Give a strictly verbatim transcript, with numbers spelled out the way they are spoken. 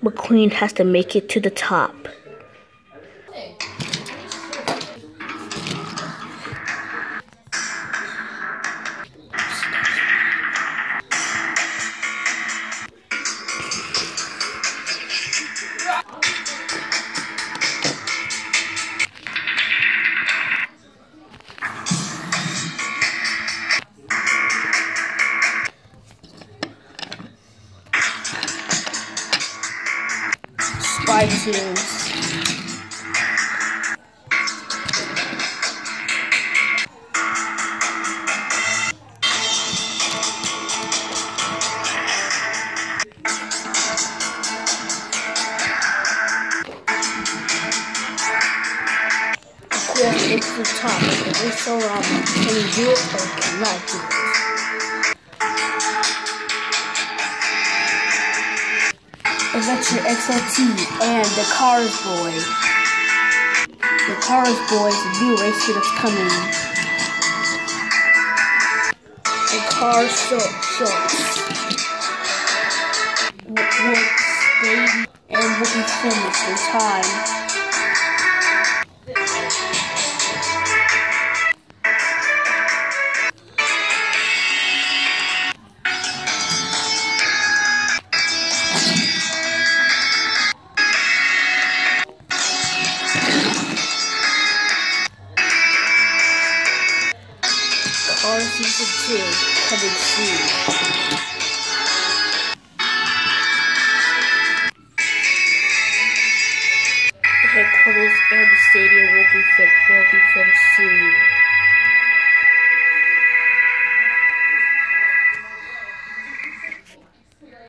McQueen has to make it to the top. Spy Tunes. Yes, it's the top. It is so wrong. Can you do it or cannot do it? Adventure X O T and the Cars Boy. The Cars Boy is a new racer that's coming. The Cars Shorts. Works, baby, and will be finished in time. Cars Season two coming soon. The headquarters and the stadium will be, fit, will be finished soon.